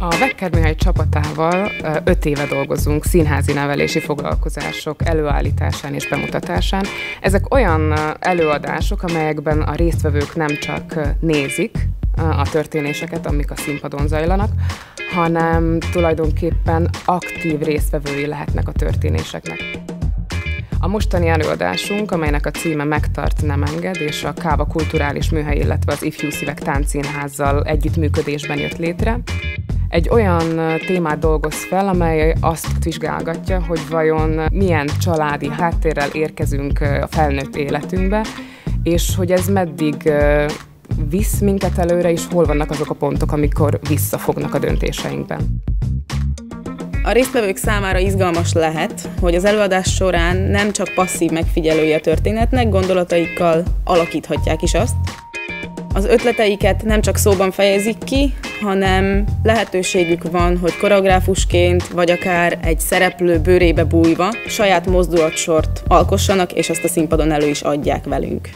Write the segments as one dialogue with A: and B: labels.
A: A Becker Mihály csapatával 5 éve dolgozunk színházi nevelési foglalkozások előállításán és bemutatásán. Ezek olyan előadások, amelyekben a résztvevők nem csak nézik a történéseket, amik a színpadon zajlanak, hanem tulajdonképpen aktív résztvevői lehetnek a történéseknek. A mostani előadásunk, amelynek a címe Megtart, nem enged, és a Káva Kulturális Műhely, illetve az Ifjú Szívek Táncszínházzal együttműködésben jött létre. Egy olyan témát dolgoz fel, amely azt vizsgálgatja, hogy vajon milyen családi háttérrel érkezünk a felnőtt életünkbe, és hogy ez meddig visz minket előre, és hol vannak azok a pontok, amikor visszafognak a döntéseinkben.
B: A résztvevők számára izgalmas lehet, hogy az előadás során nem csak passzív megfigyelője a történetnek, gondolataikkal alakíthatják is azt. Az ötleteiket nem csak szóban fejezik ki, hanem lehetőségük van, hogy koreográfusként, vagy akár egy szereplő bőrébe bújva saját mozdulatsort alkossanak, és azt a színpadon elő is adják velünk.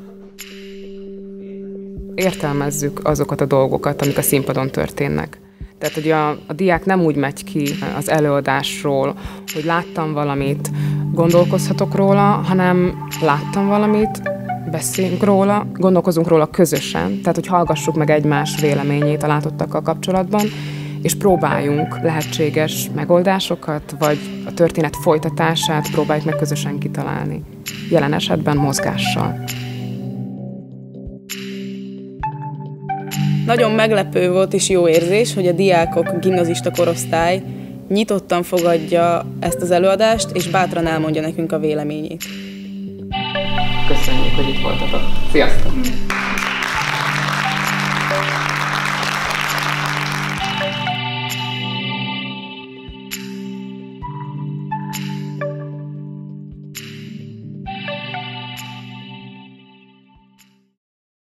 A: Értelmezzük azokat a dolgokat, amik a színpadon történnek. Tehát, hogy a diák nem úgy megy ki az előadásról, hogy láttam valamit, gondolkozhatok róla, hanem láttam valamit, beszélünk róla, gondolkozunk róla közösen, tehát, hogy hallgassuk meg egymás véleményét a látottakkal kapcsolatban, és próbáljunk lehetséges megoldásokat, vagy a történet folytatását próbáljuk meg közösen kitalálni. Jelen esetben mozgással.
B: Nagyon meglepő volt és jó érzés, hogy a diákok, a gimnazista korosztály nyitottan fogadja ezt az előadást, és bátran elmondja nekünk a véleményét.
A: Köszönjük, hogy itt voltatok. Sziasztok!